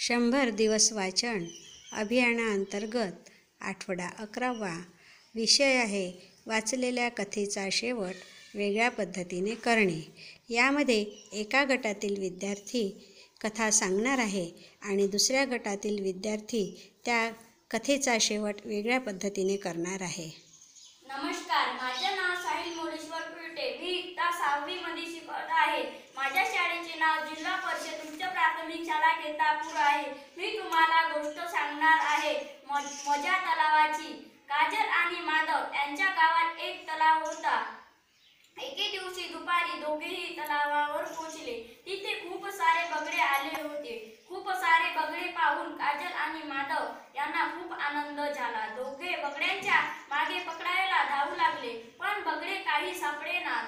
100 दिवस वाचन अभियानाअंतर्गत आठवडा 11वा विषय आहे वाचलेल्या कथेचा शेवट वेगळ्या पद्धतीने करणे. यामध्ये एका गटातील विद्यार्थी कथा सांगणार आहे आणि दुसऱ्या गटातील विद्यार्थी त्या कथेचा शेवट वेगळ्या पद्धतीने करणार आहे. नमस्कार, माझे नाव साहिल मोरेश्वर कुलटे. मी इयत्ता 6वी मध्ये शिकत आहे. माझ्या शाळेचे नाव जिल्हा परिषद उच्च प्राथमिक शाळा केतापूर आहे. मी तुम्हाला गोष्ट सांगणार आहे मजा तलावाची. काजल आणि माधव यांच्या गावात एक तलाव होता. एके दिवशी दुपारी दोघेही तलावावर पोहोचले. तिथे खूप सारे बगळे आले होते. खूप सारे बगळे पाहून काजल आणि माधव यांना खूप आनंद झाला. दोघे बगड्यांच्या मागे पकडायला धावू लागले, पण बगळे काही सापडेना.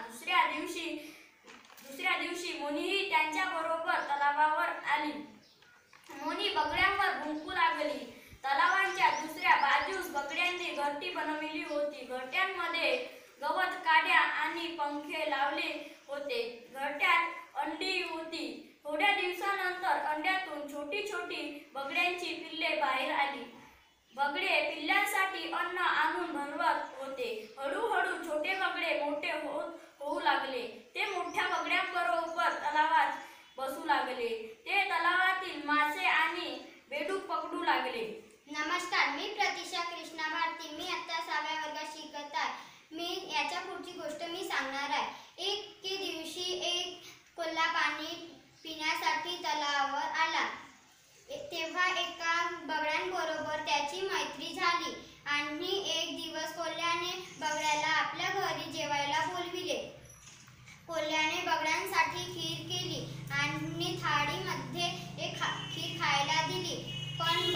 दुसऱ्या दिवशी मोनीही त्यांच्या बरोबर तलावावर आली. मोनी बगड्यांवर भुंकू लागली. तलावाच्या दुसऱ्या बाजूस बगड्यांनी घरटी बनवली होती. घरट्यांमध्ये गवत, काड्या आणि पंखे लावले होते. घरट्यात अंडी होती. थोड्या दिवसानंतर अंड्यातून छोटी छोटी बगड्यांची पिल्ले बाहेर आली. बगडे पिल्लांसाठी अन्न आणून भरवत होते. हळूहळू छोटे बगडे मोठे होऊ लागले. ते मोठ्या बगड्यांबरोबर तलावात बसू लागले. ते तलावातील मासे आणि बेडूक पकडू लागले. नमस्कार, मी प्रतीक्षा कृष्णा भारती. मी आता 6व्या वर्गात शिकत आहे. मी याच्या पुढची गोष्ट सांगणार आहे. एके दिवशी एक कोल्हा पाणी पिण्यासाठी तलावावर आला. तेव्हा एका बगड्यांबरोबर त्याची मैत्री झाली आणि एक दिवस कोल्ह्याने बगड्याला आपल्या घरी जेवायला बोलविले. कोल्ह्याने बगड्यांसाठी खीर केली आणि थाळीमध्ये एक खीर खायला दिली, पण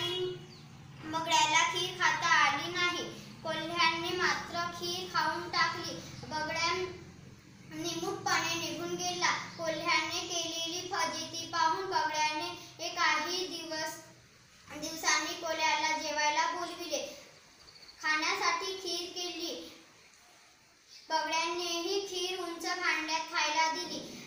बगड्याला खीर खाता आली नाही. कोल्ह्याने मात्र खीर खाऊन टाकली. बगड्या निमूटपणे निघून गेला. कोल्ह्याने केलेली फजिती पाहून बगड्याने काही दिवसांनी कोल्ह्याला जेवायला बोलविले. खाण्यासाठी खीर केली. बगड्यानेही खीर उंच भांड्यात खायला दिली.